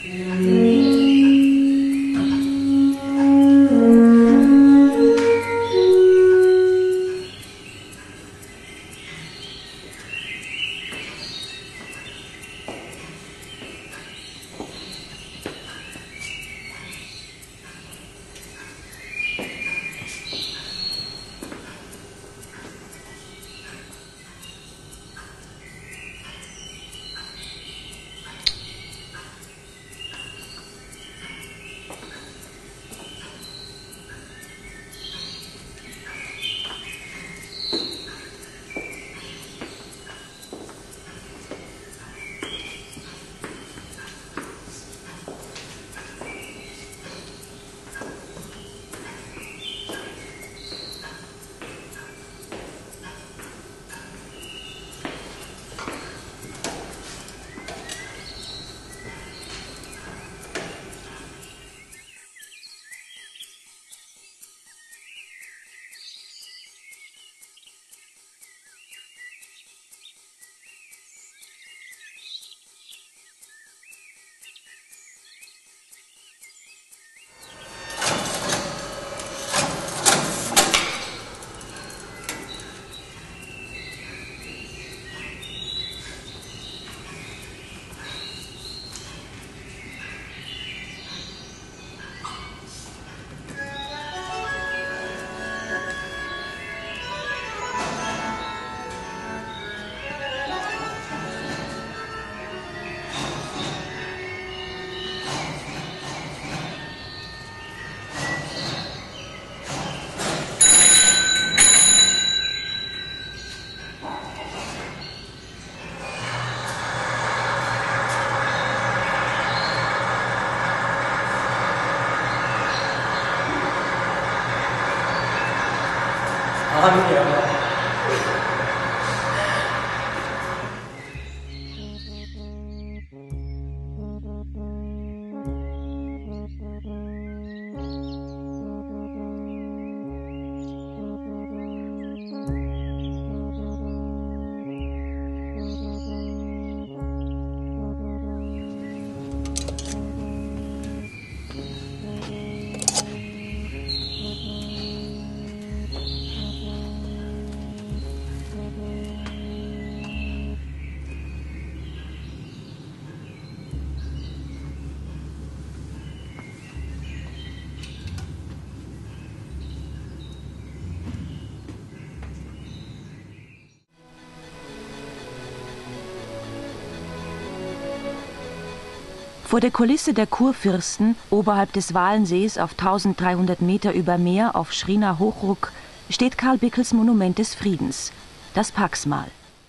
Vor der Kulisse der Kurfürsten, oberhalb des Walensees auf 1300 Meter über Meer auf Schriena-Hochruck, steht Karl Bickels Monument des Friedens, das Paxmal.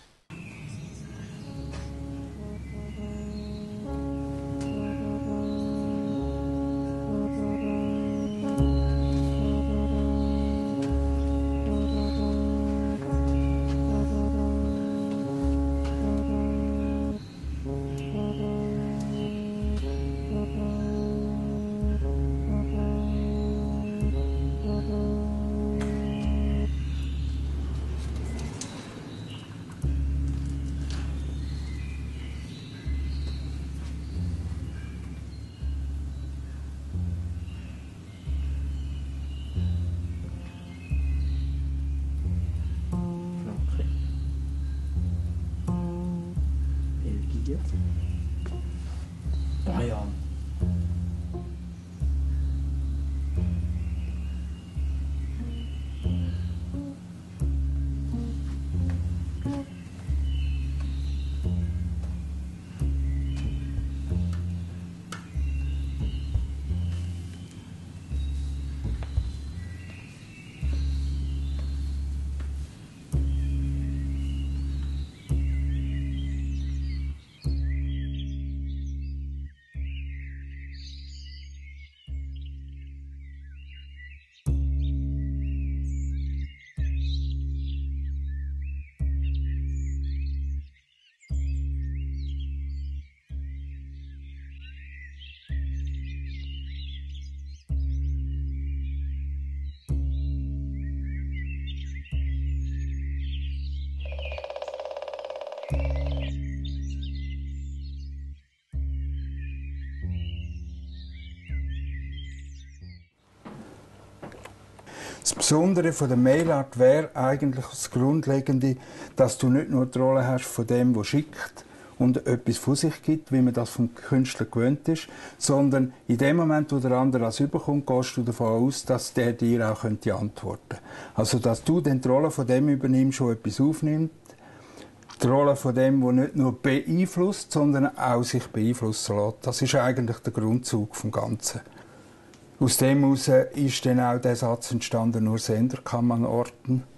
Bayern. Das Besondere von der Mailart wäre eigentlich das Grundlegende, dass du nicht nur die Rolle hast von dem, der schickt und etwas von sich gibt, wie man das vom Künstler gewöhnt ist, sondern in dem Moment, wo der andere das überkommt, gehst du davon aus, dass der dir auch antworten könnte. Also, dass du dann die Rolle von dem übernimmst, der etwas aufnimmt, die Rolle von dem, der nicht nur beeinflusst, sondern auch sich beeinflussen lässt. Das ist eigentlich der Grundzug vom Ganzen. Aus dem heraus ist dann auch der Satz entstanden, nur Sender kann man orten.